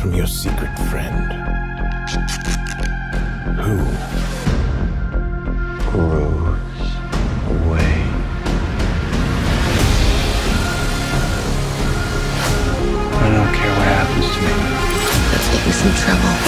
I'm your secret friend. Who grows away? I don't care what happens to me. Let's get you some trouble.